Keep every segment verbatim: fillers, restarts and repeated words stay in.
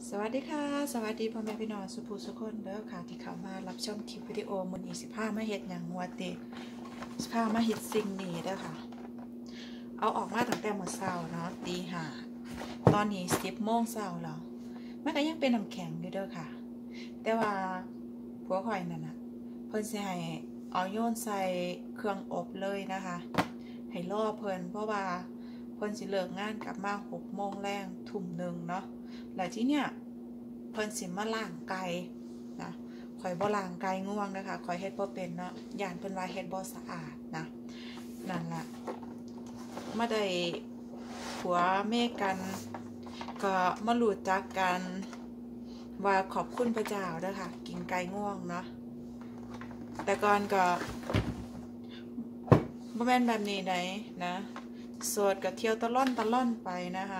สวัสดีค่ะสวัสดีพ่อแม่พี่น้องสุภูสุคนเด้อค่ะที่เข้ามารับชมคลิปวิดีโอมื้อนี้สิพามาเฮ็ดหยังงัวเตะสิพามาเฮ็ดสิ่งนี้เด้อค่ะเอาออกมาตั้งแต่มื้อเช้าเนาะตีห้าตอนนี้สิบโมงเช้าแล้วมันก็ยังเป็นน้ำแข็งอยู่เด้อค่ะแต่ว่าผัวข่อยนั่นน่ะเพิ่นสิให้เอาโยนใส่เครื่องอบเลยนะคะให้รอเพิ่นเพราะว่าเพิ่นสิเลิกงานกลับมาหกโมงแรงทุ่มหนึ่งเนาะแล้วที่เนี่ยเพิ่นสิมาล้างไก่นะข่อยบ่ล้างไก่ง่วงนะคะข่อยเฮ็ดบ่เป็นเนาะย่านเพิ่นว่าเฮ็ดบ่สะอาดนะนั่นล่ะมาได้ผัวเมกันก็มารู้จักกันว่าขอบคุณพระเจ้าเด้อค่ะกินไก่ง่วงเนาะแต่ก่อนก็บ่แม่นแบบนี้ไหนนะโสดก็เที่ยวตะล่อนตะล่อนไปนะคะ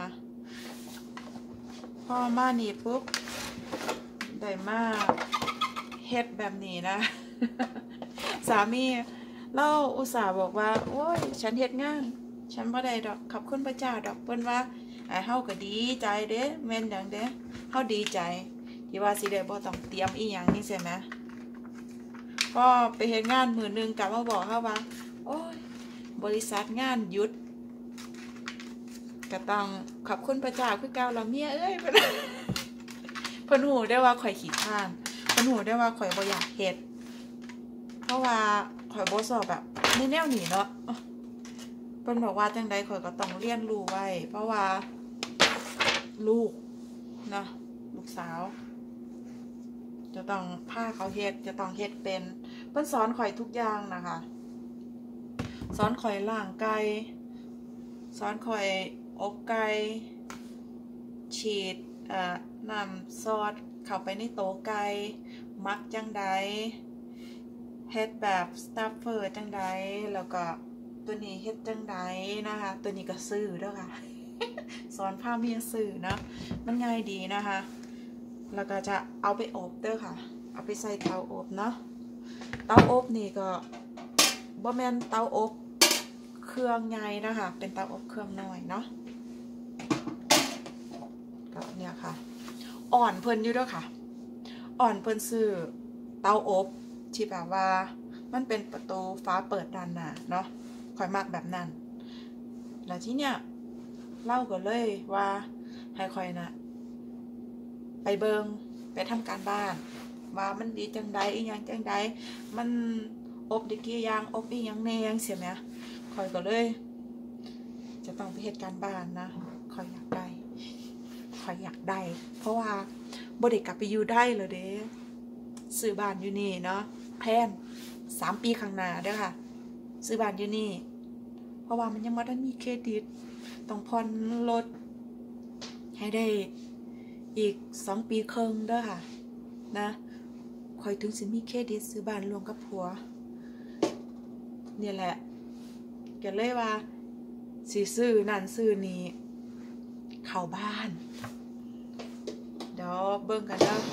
พอมานี่ปุ๊บได้มาเฮ็ดแบบนี้นะ สามีเล่าอุตส่าห์บอกว่าโอ้ยฉันเฮ็ดงานฉันบ่ได้ดอกขอบคุณพระเจ้าดอกเพิ่นว่าไอ้เฮาก็ดีใจเด้แม่นจังเด้เฮาดีใจที่ว่าสิได้บ่ต้องเตรียมอีหยังนี่ใช่ไหมพอไปเฮ็ดงานมื้อนึงกลับมาบอกเฮาว่าโอ้ยบริษัทงานหยุดก็ต้องขอบคุณพระเจ้าคือเก่าละเมียเอ้ยเพิ่นฮู้ได้ว่าข่อยขี้ข้านเพิ่นฮู้ได้ว่าข่อยบ่อยากเฮ็ดเพราะว่าข่อยบ่ชอบแบบในแนวนี้เนาะเพิ่นบอกว่าจังใดข่อยก็ต้องเรียนรู้ไว้เพราะว่าลูกเนาะลูกสาวจะต้องพาเขาเฮ็ดจะต้องเฮ็ดเป็นเพิ่นสอนข่อยทุกอย่างนะคะสอนข่อยล้างไก่สอนข่อยอบไก่ฉีดเอ่อน้ำซอสเข้าไปในโต๊ะไก่มักจังใดเฮ็ดแบบสตัฟเฟอร์จังใดแล้วก็ตัวนี้เฮ็ดจังใดนะคะตัวนี้ก็ซื้อเด้อค่ะ สอนภาพเมียซื้อนะมันง่ายดีนะคะแล้วก็จะเอาไปอบเด้อค่ะเอาไปใส่เตาอบเนาะเตาอบนี่ก็บ่แม่นเตาอบเครื่องใหญ่นะคะเป็นเตาอบเครื่องน้อยเนาะก็เนี่ยค่ะอ่อนเพิ่นอยู่ด้วยค่ะอ่อนเพิ่นซื้อเตาอบที่แบบว่ามันเป็นประตูฟ้าเปิดด้านหน้าเนาะค่อยมักแบบนั้นแล้วที่เนี่ยเล่าก็เลยว่าให้ค่อยนะไปเบิงไปทำการบ้านว่ามันดีจังใดอีหยังจังใดมันอบดิกี่อย่างอบอีหยังแนงเสียไหมค่อยก็เลยจะต้องไปเหตุการณ์บ้านนะค่อยอยากได้ค่อยอยากได้เพราะว่าบ่ได้กลับไปอยู่ได้เลยเด้ซื้อบ้านอยู่นี่เนาะแพนสามปีข้างหน้าเด้อค่ะซื้อบ้านอยู่นี่เพราะว่ามันยังบ่ได้มีเครดิตต้องผ่อนรถให้ได้อีกสองปีครึ่งเด้อค่ะนะค่อยถึงสิมีเครดิตซื้อบ้านรวมกับผัวเนี่ยแหละก็เลยว่าสิซื้อนั่นซื้อนี้เข้าบ้านเดี๋ยวเบิ่งกันแล้ว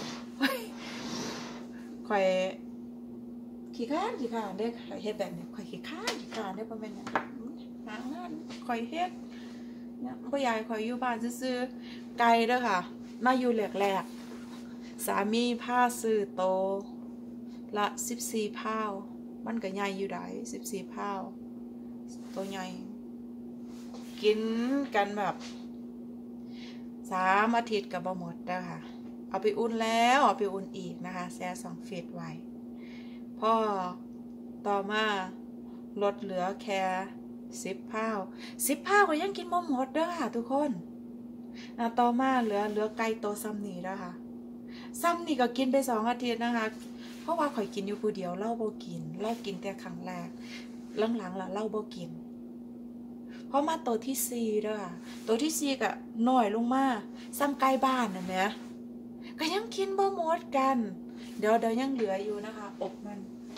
ค่อยขี้ข้านขี้ข้านเด้อค่อยเฮ็ดแบบนี้ค่อยขี้ข้านขี้ข้านเด้อบ่แม่นหยังหางานค่อยเฮ็ดเนี่ยบ่อยากให้ค่อยอยู่บ้านซื่อๆไกลเด้อค่ะมาอยู่แรกๆสามีพาซื้อโตละสิบสี่พาวมันก็ใหญ่อยู่ได้สิบสี่พาวตัวใหญ่กินกันแบบสามอาทิตย์กับบ่หมดแล้วค่ะเอาไปอุ่นแล้วเอาไปอุ่นอีกนะคะแช่สองฟีตไว้พ่อต่อมาลดเหลือแค่สิบพาวสิบพาวก็ยังกินบ่หมดเด้อค่ะทุกคนอ่ะต่อมาเหลือเหลือไก่โตซ้ำนี่แล้วค่ะซ้ำนี่ก็กินไปสองอาทิตย์นะคะเพราะว่าข่อยกินอยู่ผู้เดียวเล่าบ่กินเล่ากินแต่ครั้งแรกหลังๆล่ะเล่าบ่กินเพราะมาตัวที่สี่เด้อตัวที่สี่ก็น้อยลงมาซ้ำไก่บ้านน่ะแหมก็ยังกินบ่หมดกันเดี๋ยวเดี๋ยวยังเหลืออยู่นะคะอบมัน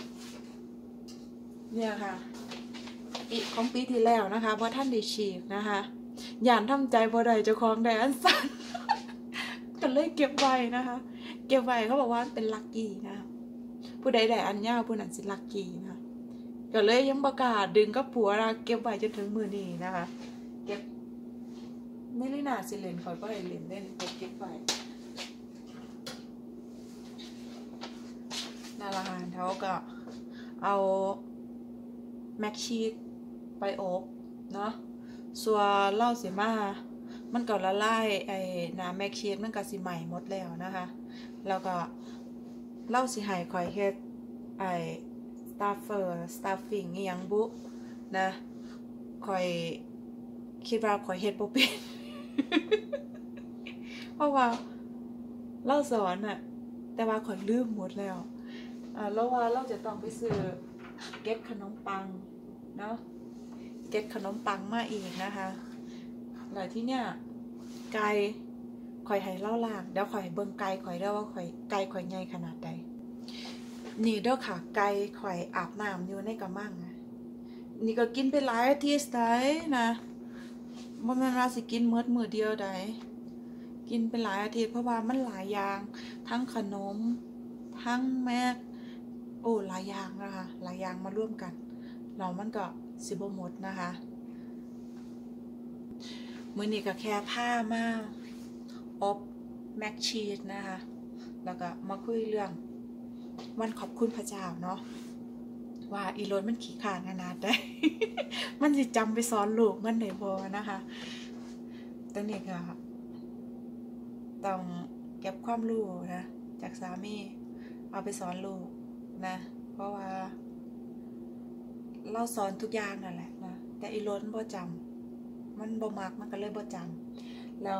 เนี่ยค่ะอีกของปีที่แล้วนะคะเพราะท่านได้ฉีกนะคะย่านทำใจบ่ได้เจ้าของได้อันสั่น ก็เลยเก็บไว้นะคะเก็บไว้เขาบอกว่าเป็นลัคกี้นะผู้ใดได้อันยาวผู้นั้นสิลัคกี้นะก็เลยยังประกาศดึงกับผัวนะเก็บไว้จนถึงมือนี้นะคะเก็บไม่ได้น่าสิเลนคอยก็ให้เลนเล่นเก็บไว้ก็เอาแม็กชีสไปอบเนาะส่วนเล่าสิมามันก็ละลายไอ้น้ำแม็กชีสมันก็สิใหม่หมดแล้วนะคะแล้วก็เล่าสิให้ข่อยเฮ็ดไอ้สตาฟเฟอร์สตาฟฟิงอีหยังบุนะข่อยคิดว่าข่อยเฮ็ดบ่เป็น เพราะว่าเล่าสอนอะแต่ว่าข่อยลืมหมดแล้วอ่าแล้วว่าเราจะต้องไปซื้อเก็ตขนมปังเนาะเก็ตขนมปังมาอีกนะคะหลายที่เนี่ยไก่ข่อยให้เล่าล่างเดี๋ยวข่อยเบิ่งไก่ข่อยได้ว่าข่อยไก่ข่อยใหญ่ขนาดใดนี่เด้อค่ะไก่ข่อยอาบน้ำอยู่ในกระมังนะนี่ก็กินไปหลายอาทิตย์ได้นะบ่แม่นว่าสิกินมื้อมื้อเดียวได้กินไปหลายอาทิตย์เพราะว่ามันหลายอย่างทั้งขนมทั้งแม็กโอ้หลายอย่างนะคะหลายอย่างมาร่วมกันเรามันก็สิบ่หมดนะคะมื้อนี้ก็แค่ผ้ามาอบแม็กชีสนะคะแล้วก็มาคุยเรื่องวันขอบคุณพระเจ้าเนาะว่าอีโรนมันขี้ข้านขนาดได้ มันสิจำไปสอนลูกมันได้บ่นะคะตอนนี้ก็ต้องเก็บความรู้นะจากสามีเอาไปสอนลูกนะเพราะว่าเราสอนทุกอย่างนั่นแหละนะแต่อีโรนบ่จำมันบ่มักมันก็เลยบ่จำแล้ว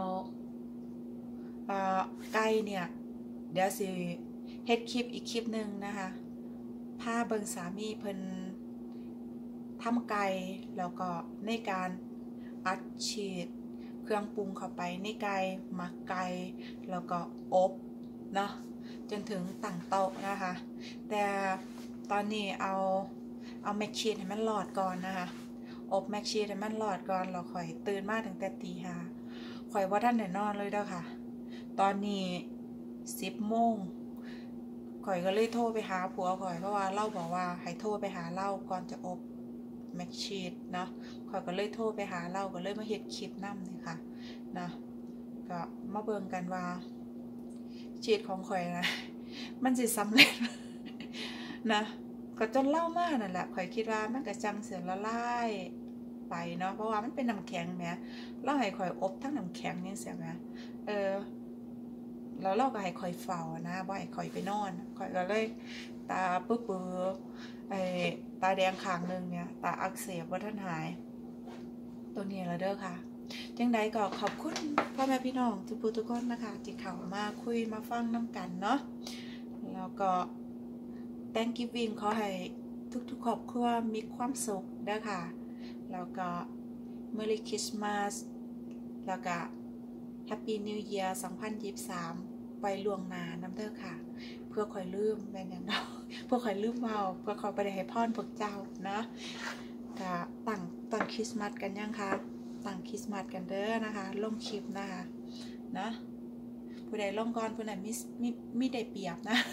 ไก่เนี่ยเดี๋ยวสิเฮ็ดคลิปอีกคลิปหนึ่งนะคะพาเบิ่งสามีเพิ่นทำไก่แล้วก็ในการอัดฉีดเครื่องปรุงเข้าไปในไก่หมักไก่แล้วก็อบเนาะจนถึงตั้งโต๊ะนะคะแต่ตอนนี้เอาเอาแม็กชีสให้มันหลอดก่อนนะคะอบแม็กชีสให้มันหลอดก่อนเราค่อยตื่นมาตั้งแต่ตีห้าค่อยว่าท่านได้นอนเลยเด้อค่ะตอนนี้สิบโมงข่อยก็เลยโทรไปหาผัวข่อยเพราะว่าเล่าบอกว่าให้โทรไปหาเล่าก่อนจะอบแม็กชีสเนาะข่อยก็เลยโทรไปหาเล่าก็เลยมาเฮ็ดคลิปนำนี่ค่ะนะก็มาเบิ่งกันว่าชีสของข่อยนะมันสิสำเร็จ นะก็จนเล่ามากนั่นแหละข่อยคิดว่ามันก็จังเสียละลายไปเนาะเพราะว่ามันเป็นน้ำแข็งแหมเล่าให้ข่อยอบทั้งน้ำแข็งนี่เสียแหมเออแล้วเราก็ให้ข่อยเฝ้านะบ่ให้ข่อยไปนอนข่อยก็เลยตาปื้อๆไอ้ตาแดงข้างนึงเนี่ยตาอักเสบบ่ทันหายตัวนี้ละเด้อค่ะจังใดก็ขอบคุณพ่อแม่พี่น้องทุกผู้ทุกคนนะคะที่เข้ามาคุยมาฟังนำกันเนาะแล้วก็ Thanksgiving ขอให้ทุกๆครอบครัวมีความสุขเด้อค่ะแล้วก็ Merry Christmas แล้วก็ Happy New Year สองพันยี่สิบสามไปล่วงหน้านำเด้อค่ะเพื่อคอยลืมแม่นอย่างเนาะเพื่อคอยลืมเมาเพื่อคอยไปได้ให้พรพวกเจ้านะก็ตั้งตอนคริสต์มาสกันยังคะตั้งคริสต์มาสกันเด้อนะคะลงคลิปนะคะนะผู้ใดลงก่อนผู้นั้นมีมีมีได้เปรียบนะ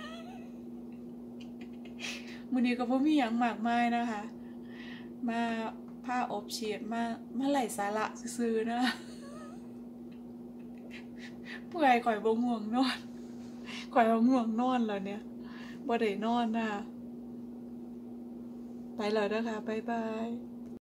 มื้อนี้ก็บ่มีหยังมากมายนะคะมาผ้าอบชีสมามาไหลสาระซื่อๆนะผู้ใดข่อยบ่ง่วงนอนข่อยบ่ง่วงนอนแล้วเนี่ยบ่ได้นอนนะไปแล้วเด้อค่ะบ๊ายบาย